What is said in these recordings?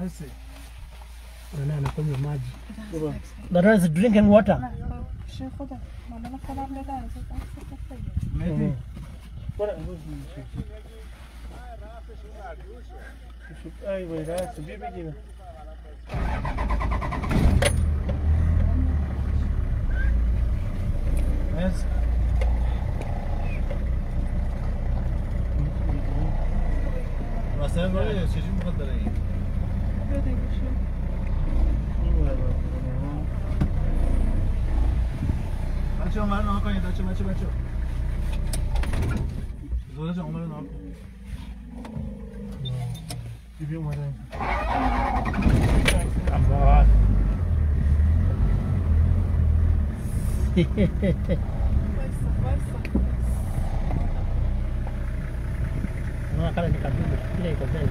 Nana anakunywa maji. Dada is drinking water. مثلا برای چجوری میخواد داره این؟ بده گوشه بچه ها مرا نها کنید بچه زوده جا عمر نها کن بیبی اومده امبار no la cara de capítulo, mira y corté.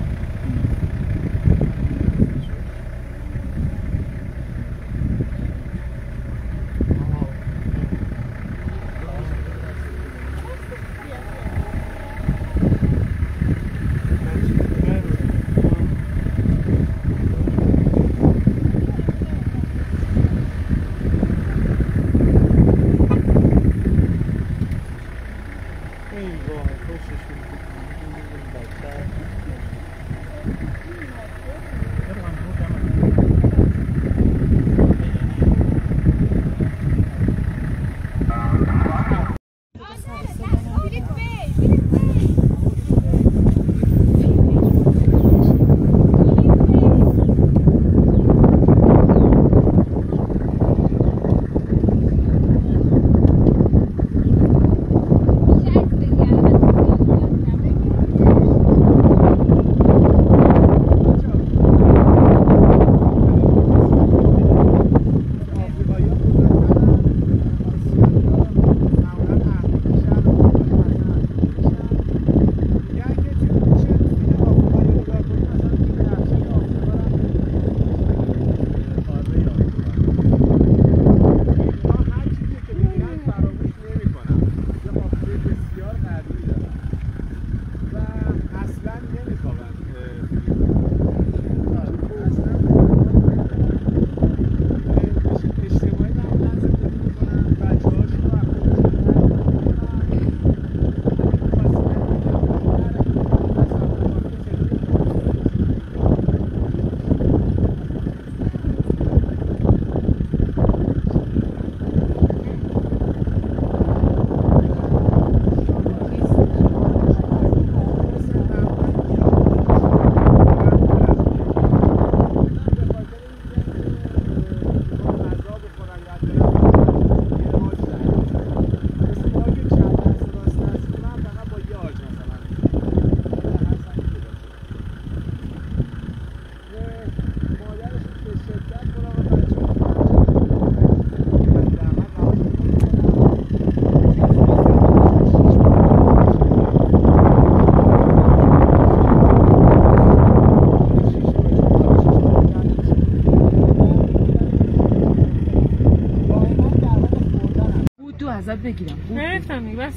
ازت بگیرم نمیفهمی بس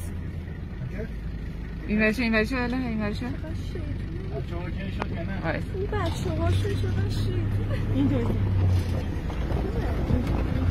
این ورشه حالا این ورشه بچه ها که شد یا نه؟ این بچه ها شد اینطوری